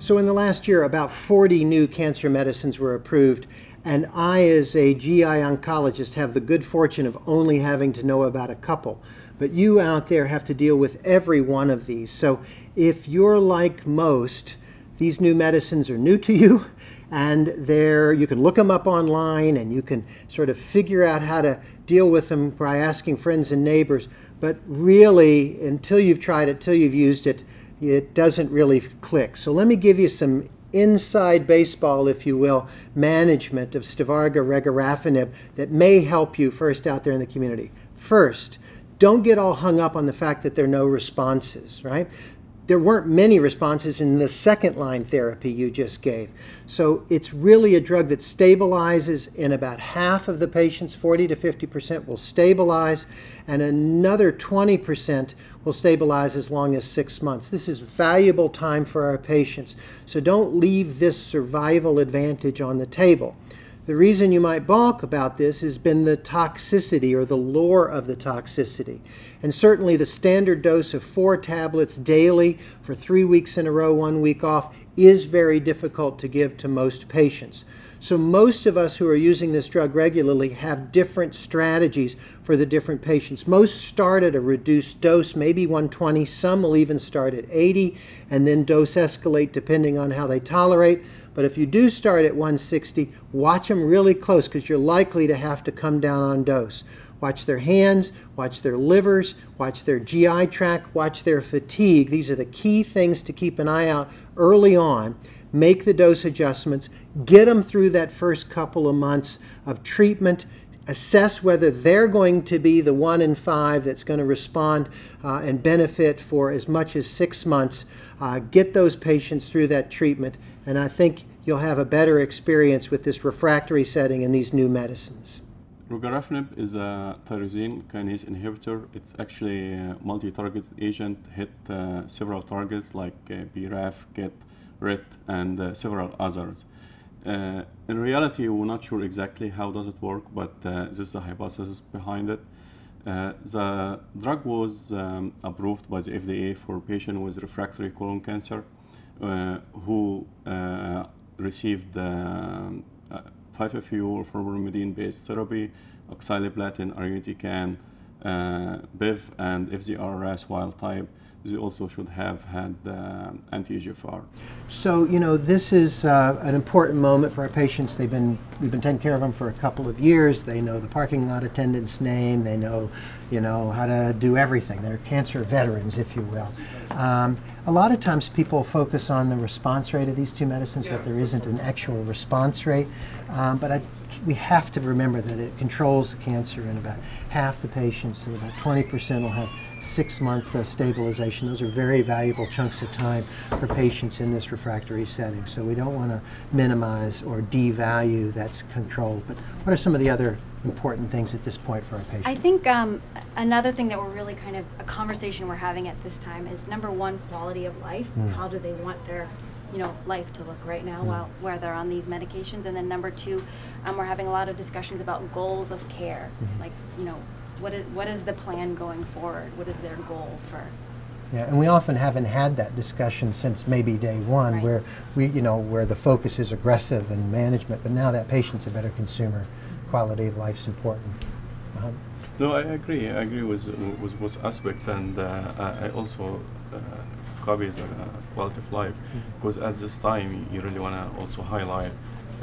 So in the last year, about 40 new cancer medicines were approved, and I, as a GI oncologist, have the good fortune of only having to know about a couple. But you out there have to deal with every one of these. So if you're like most, these new medicines are new to you, and you can look them up online, and you can sort of figure out how to deal with them by asking friends and neighbors. But really, until you've tried it, until you've used it, it doesn't really click. So let me give you some inside baseball, if you will, management of Stivarga regorafenib that may help you first out there in the community. First, don't get all hung up on the fact that there are no responses, right? There weren't many responses in the second-line therapy you just gave. So it's really a drug that stabilizes in about half of the patients. 40 to 50% will stabilize, and another 20% will stabilize as long as 6 months. This is valuable time for our patients. So don't leave this survival advantage on the table. The reason you might balk about this has been the toxicity or the lore of the toxicity. And certainly the standard dose of 4 tablets daily for 3 weeks in a row, 1 week off, is very difficult to give to most patients. So most of us who are using this drug regularly have different strategies for the different patients. Most start at a reduced dose, maybe 120. Some will even start at 80 and then dose escalate depending on how they tolerate. But if you do start at 160, watch them really close because you're likely to have to come down on dose. Watch their hands, watch their livers, watch their GI tract, watch their fatigue. These are the key things to keep an eye out early on. Make the dose adjustments, get them through that first couple of months of treatment, assess whether they're going to be the 1 in 5 that's going to respond and benefit for as much as 6 months. Get those patients through that treatment, and I think you'll have a better experience with this refractory setting and these new medicines. Regorafenib is a tyrosine kinase inhibitor. It's actually a multi-targeted agent, hit several targets like BRAF, KIT, RIT, and several others. In reality, we're not sure exactly how does it work, but this is the hypothesis behind it. The drug was approved by the FDA for patients with refractory colon cancer who received 5-FU or fluoropyrimidine-based therapy, oxaliplatin, irinotecan, BIV, and if they are RAS wild type, they also should have had anti-EGFR. So, you know, this is an important moment for our patients. We've been taking care of them for a couple of years. They know the parking lot attendant's name. They know, how to do everything. They're cancer veterans, if you will. A lot of times people focus on the response rate of these two medicines, that there isn't an actual response rate. But we have to remember that it controls the cancer in about half the patients, and about 20% will have 6-month stabilization. Those are very valuable chunks of time for patients in this refractory setting. So we don't want to minimize or devalue that control. But what are some of the other important things at this point for our patients? I think another thing that we're really kind of a conversation we're having at this time is number one, quality of life. How do they want their life to look right now while they're on these medications? And then number two, we're having a lot of discussions about goals of care. Like, what is the plan going forward? What is their goal for? Yeah, and we often haven't had that discussion since maybe day one, where where the focus is aggressive and management, but now that patient's a better consumer, quality of life's important. No, I agree. I agree with both aspect, and I also copy the quality of life, because at this time you really want to also highlight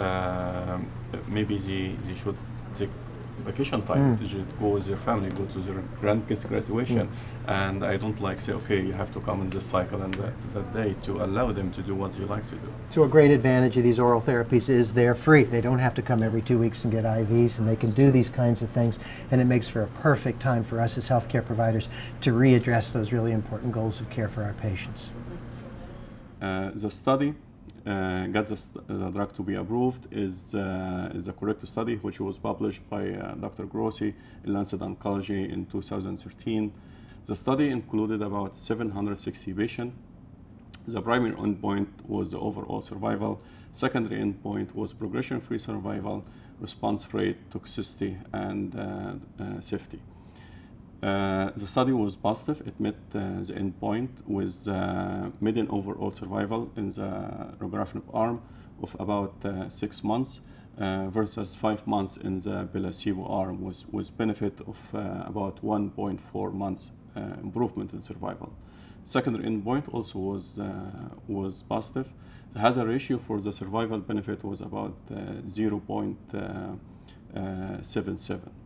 maybe they should take vacation time, to just go with their family, go to their grandkids' graduation, and I don't like say, okay, you have to come in this cycle and that day, to allow them to do what they like to do. So a great advantage of these oral therapies is they're free. They don't have to come every 2 weeks and get IVs, and they can do these kinds of things, and it makes for a perfect time for us as healthcare providers to readdress those really important goals of care for our patients. The study got the drug to be approved is the correct study, which was published by Dr. Grossi in Lancet Oncology in 2013. The study included about 760 patients. The primary endpoint was the overall survival. Secondary endpoint was progression-free survival, response rate, toxicity, and safety. The study was positive. It met the endpoint with median overall survival in the regorafenib arm of about 6 months versus 5 months in the placebo arm, with benefit of about 1.4 months improvement in survival. Secondary endpoint also was positive. The hazard ratio for the survival benefit was about 0.77.